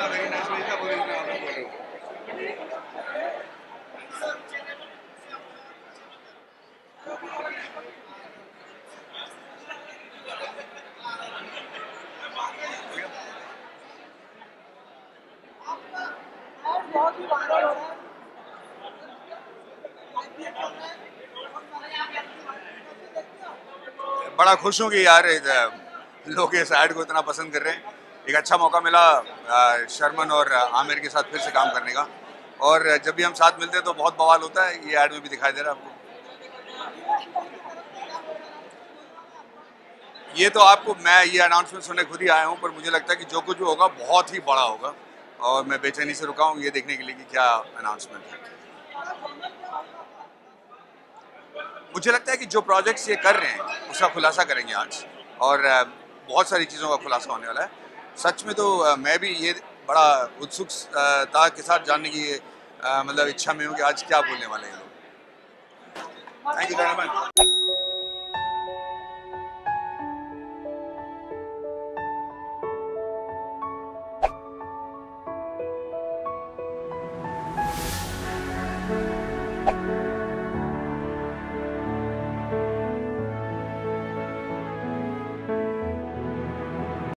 very nice Mr. Photo. बड़ा खुश हूँ कि यार लोग इस ऐड को इतना पसंद कर रहे हैं। एक अच्छा मौका मिला शर्मन और आमिर के साथ फिर से काम करने का, और जब भी हम साथ मिलते हैं तो बहुत बवाल होता है। ये ऐड में भी दिखाई दे रहा है आपको। ये तो आपको मैं ये अनाउंसमेंट सुनने खुद ही आया हूँ, पर मुझे लगता है कि जो कुछ भी होगा बहुत ही बड़ा होगा, और मैं बेचैनी से रुका हूँ ये देखने के लिए कि क्या अनाउंसमेंट है। मुझे लगता है कि जो प्रोजेक्ट्स ये कर रहे हैं उसका खुलासा करेंगे आज, और बहुत सारी चीज़ों का खुलासा होने वाला है। सच में तो मैं भी ये बड़ा उत्सुकता के साथ जानने की मतलब इच्छा में हूँ कि आज क्या बोलने वाले हैं लोग। Thank you very much.